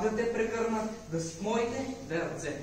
да те прегърнат, да си в моите две ръце.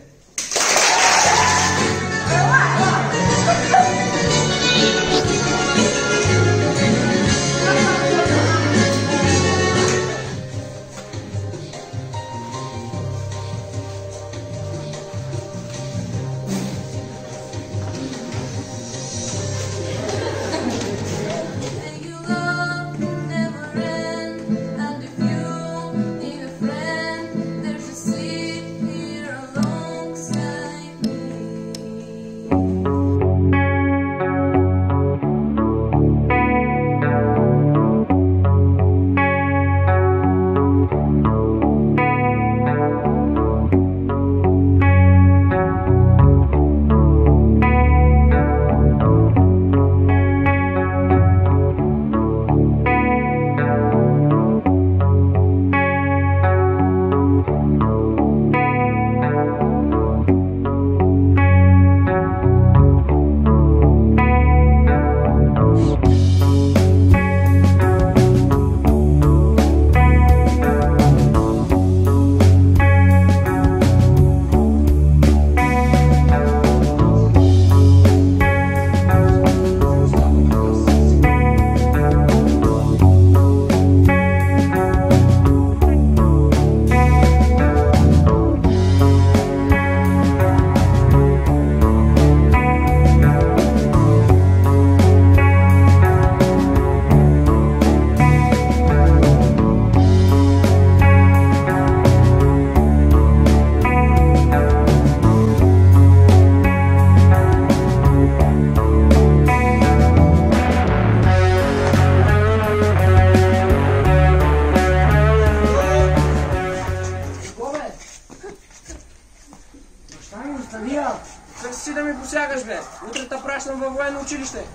Как си да ми посягаш, бе? Утре те пращам във военно училище.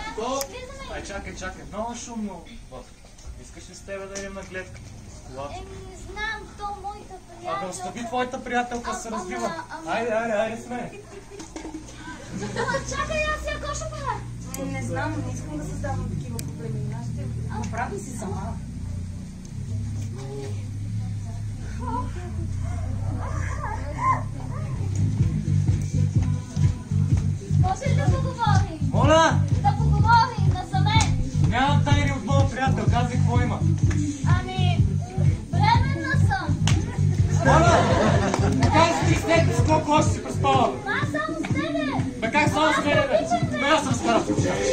Ай, чакай, много шумно. Искаш ли с тебе да идем на гледка? Не знам, то моята приятелка. Абе, остави твоята приятелка се развива. Айде с мен. Чакай, аз я коша пара. Не знам, не искам да създавам такива проблеми. Аз ще направи си сама. Може ли да поговорим? Моля! Да поговорим, да за мен. Нямам тайни от моя приятел, казвай какво има. Ами, бременна съм. Моля! Казвай с теб, с колко още си преспала? Аз само с тебе. Бе как само с мене, бе? Но аз съм стара.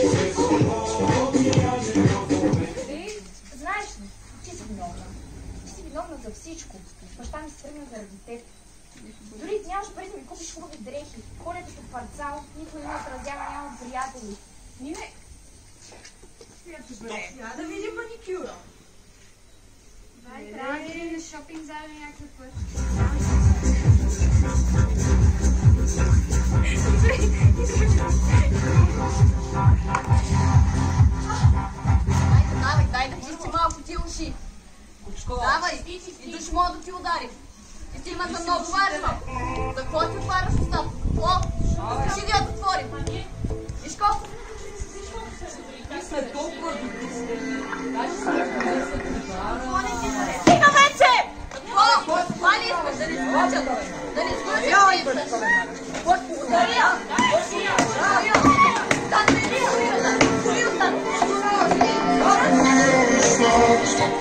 Знаеш ли, ти си виновна. Ти си виновна за всичко. Баща ми се тръгна заради теб. Дори ти нямаш пари да ми купиш хубави дрехи. Ходят като парцал, никой не отразява, нямам приятели. Миме... Да видим маникюра. Трябва да идем на шопинг заедно някакъв път. Дай да чисти малко ти уши. Давай, и души мога да ти удари. И стигната много важна. За какво ти отваряш устата? Какво? Кажи да я отворим. Виж колко? Стига вече! Какво? Това ли искаш? Да ни сключат? Да ни сключат? Удари я! Стане ли? Удари я!